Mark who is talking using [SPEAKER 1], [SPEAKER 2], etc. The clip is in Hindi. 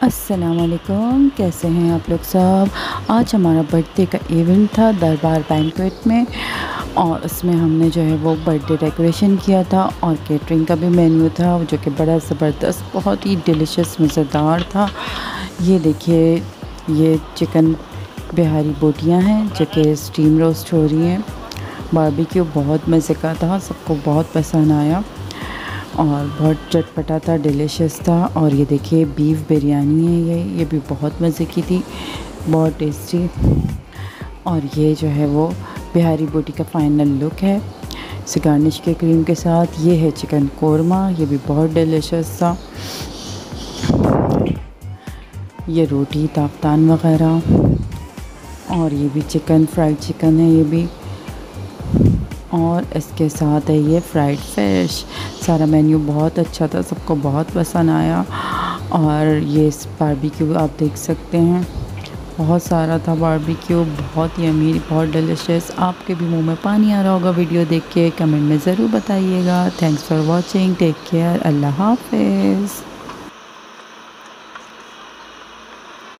[SPEAKER 1] अस्सलाम वालेकुम, कैसे हैं आप लोग सब। आज हमारा बर्थडे का इवेंट था दरबार बैंक्वेट में, और उसमें हमने जो है वो बर्थडे डेकोरेशन किया था और केटरिंग का भी मेन्यू था जो कि बड़ा ज़बरदस्त, बहुत ही डिलीशियस, मज़ेदार था। ये देखिए, ये चिकन बिहारी बोटियां हैं जो कि स्टीम रोस्ट हो रही हैं। बारबेक्यू बहुत मज़े का था, सबको बहुत पसंद आया और बहुत चटपटा था, डिलीशियस था। और ये देखिए बीफ बिरयानी है, ये भी बहुत मज़े की थी, बहुत टेस्टी। और ये जो है वो बिहारी बोटी का फाइनल लुक है इसे गार्निश के क्रीम के साथ। ये है चिकन कोरमा, ये भी बहुत डिलीशियस था। ये रोटी ताफ्तान वग़ैरह, और ये भी चिकन, फ्राइड चिकन है ये भी, और इसके साथ है ये फ्राइड फ़िश। सारा मेन्यू बहुत अच्छा था, सबको बहुत पसंद आया। और ये बारबेक्यू आप देख सकते हैं, बहुत सारा था बारबेक्यू, बहुत ही अमीर, बहुत डिलीशियस। आपके भी मुंह में पानी आ रहा होगा वीडियो देख के, कमेंट में ज़रूर बताइएगा। Thanks for watching, take care, अल्लाह हाफ़िज़।